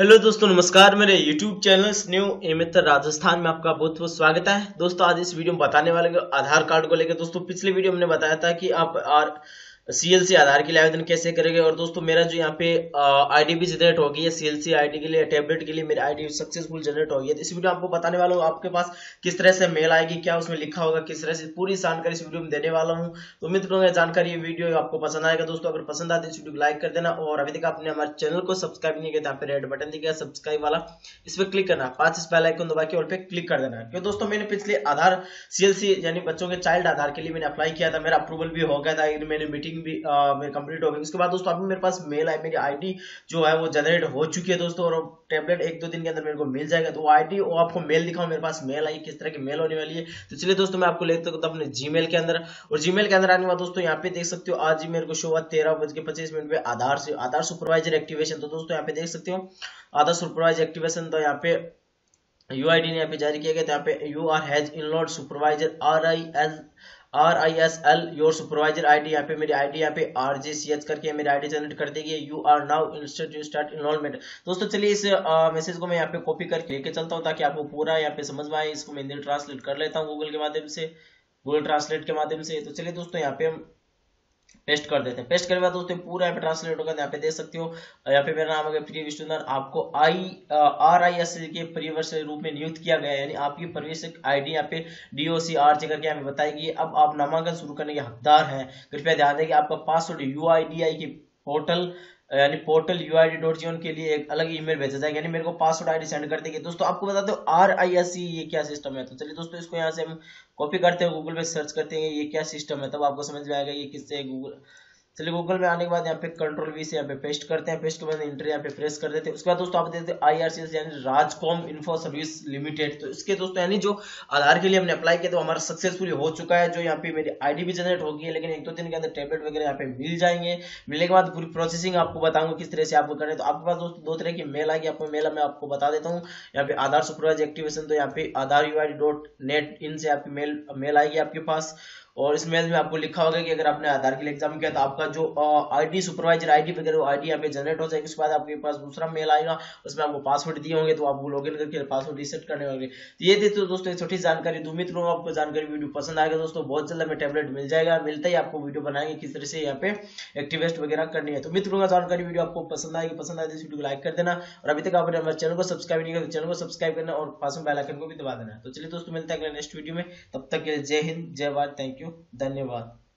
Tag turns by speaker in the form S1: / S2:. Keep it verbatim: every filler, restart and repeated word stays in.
S1: Hello दोस्तों, नमस्कार। मेरे यूट्यूब चैनल न्यू ए मित्र राजस्थान में आपका बहुत बहुत स्वागत है। दोस्तों आज इस वीडियो में बताने वाले आधार कार्ड को लेकर। दोस्तों पिछले वीडियो में हमने बताया था कि आप आर सीएलसी आधार के लिए आवेदन कैसे करेंगे। और दोस्तों मेरा जो यहाँ पे आईडी भी जनरेट हो गई है सीएलसी आईडी के लिए, टैबलेट के लिए मेरी आईडी सक्सेसफुल जनरेट हो गई है। तो इस वीडियो में आपको बताने वाला हूँ आपके पास किस तरह से मेल आएगी, क्या उसमें लिखा होगा, किस तरह से पूरी जानकारी इस वीडियो में देने वाला हूँ। तो मित्रों जानकारी ये वीडियो आपको पसंद आएगा। दोस्तों अगर पसंद आती है इस वीडियो को लाइक कर देना, और अभी तक आपने हमारे चैनल को सब्सक्राइब नहीं किया तो यहाँ पे रेड बटन दिखेगा सब्सक्राइब वाला, इस पर क्लिक करना, पांच इस बेल आइकन दबा के ऑल पे क्लिक कर देना। क्योंकि दोस्तों मैंने पिछले आधार सीएलसी यानी बच्चों के चाइल्ड आधार के लिए मैंने अप्लाई किया था, मेरा अप्रूवल भी हो गया था, मैंने मीटिंग भी कंप्लीट हो गई। उसके बाद दोस्तों अभी मेरे पास मेल आई, मेरी आईडी जो है वो जनरेट हो चुकी है दोस्तों, और टैबलेट एक दो दिन के अंदर मेरे को मिल जाएगा। तो आईडी और आपको मेल दिखाऊं, मेरे पास मेल आई, किस तरह की मेल होने वाली है। तो चलिए दोस्तों मैं आपको लेते तो अपने जीमेल के अंदर, और जीमेल के अंदर आने वाला दोस्तों यहाँ पे देख सकते हो आज ही मेरे को शो हुआ तेरह बज के पच्चीस मिनट पे आधार से आधार सुपरवाइजर एक्टिवेशन। तो दोस्तों यहाँ पे देख सकते हो आधार सुपरवाइजर एक्टिवेशन। तो यहाँ पे यूआईडी ने यहाँ पे जारी किया गया। तो यहाँ पे you are has enrolled supervisor R I S R I S L your supervisor ID. यहाँ पे मेरी आईडी यहाँ पे आर जे सी एच करके मेरी आईडी जनरेट कर देगी। You are now instead to start enrolment. दोस्तों चलिए इस मैसेज को मैं यहाँ पे कॉपी करके लेके चलता हूँ ताकि आपको पूरा यहाँ पे समझ में आए। इसको मैं हिंदी ट्रांसलेट कर लेता हूँ गूगल के माध्यम से, गूगल ट्रांसलेट के माध्यम से। तो चलिए दोस्तों यहाँ पे हम पेस्ट कर देते हैं। पेस्ट करने के बाद दोस्तों पूरा यहाँ पे ट्रांसलेट होगा। यहाँ पे देख सकते हो यहाँ पे मेरा नाम है प्रिय विष्णुधर, आपको आई आर आई एस के परिवर्ष रूप में नियुक्त किया गया है, यानी आपकी प्रवेश आईडी यहाँ पे डीओसी आर जे करके हमें बताएगी। अब आप नामांकन शुरू करने के हकदार हैं। कृपया ध्यान दें कि आपका पासवर्ड यूआईडीआई की पोर्टल यानी पोर्टल यूआईडी डॉट जीओन के लिए एक अलग ईमेल भेजा जाएगा, यानी मेरे को पासवर्ड आईडी सेंड कर देगी। दोस्तों आपको बताते हो आर आई एस सी ये क्या सिस्टम है। तो चलिए दोस्तों इसको यहाँ से हम कॉपी करते हैं, गूगल पे सर्च करते हैं ये क्या सिस्टम है, तब आपको समझ में आएगा ये किससे गूगल। चलिए गूगल में आने के बाद यहाँ पे कंट्रोल वी से यहाँ पे पेस्ट करते हैं, पेस्ट के बाद इंटर यहाँ पे प्रेस कर देते हैं। उसके बाद दोस्तों आप देते हैं आईआरसीएस यानी राजकॉम इन्फो सर्विस लिमिटेड। तो इसके दोस्तों यानी जो आधार के लिए हमने अप्लाई किया तो हमारा सक्सेसफुली हो चुका है। जो यहाँ पे मेरी आईडी भी जनरेट होगी है, लेकिन एक दो दिन के अंदर टैबलेट वगैरह यहाँ पे मिल जाएंगे। मिलने के बाद पूरी प्रोसेसिंग आपको बताऊंगा किस तरह से आपको करना है। तो आपके पास दोस्तों दो तरह की मेल आएगी, आपको मेल मैं आपको बता देता हूँ। यहाँ पे आधार सुपरवाइजर एक्टिवेशन, तो यहाँ पे Aadhaar UID dot net in से आपकी मेल मेल आएगी आपके पास, और इस मेल में आपको लिखा होगा कि अगर आपने आधार के लिए एग्जाम किया तो आपका जो आईडी सुपरवाइजर आईडी वगैरह वो आईडी यहाँ पे जनरेट हो जाएगी। उसके बाद आपके पास दूसरा मेल आएगा, उसमें आपको पासवर्ड दिए होंगे, तो आपको लॉगिन करके पासवर्ड रीसेट करने होंगे। तो ये थी तो दोस्तों एक छोटी जानकारी। उम्मीद करूंगा आपको जानकारी वीडियो पसंद आएगा। दोस्तों बहुत जल्द हमें टैबलेट मिल जाएगा, मिलता ही आपको वीडियो बनाएंगे किस तरह से यहाँ पे एक्टिवेट वगैरह करनी है। तो उम्मीद करूंगा जानकारी वीडियो आपको पसंद आएगी। पसंद आए तो इस वीडियो को लाइक कर देना, और अभी तक आपने हमारे चैनल को सब्सक्राइब नहीं किया तो चैनल को सब्सक्राइब करना और पास में बेल आइकन को भी दबा देना। तो चलिए दोस्तों मिलते हैं अगले नेक्स्ट वीडियो में, तब तक के लिए जय हिंद, जय भारत, थैंक यू, धन्यवाद।